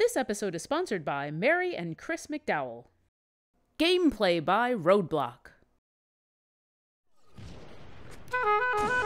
This episode is sponsored by Mary and Chris McDowell. Gameplay by Roadblock.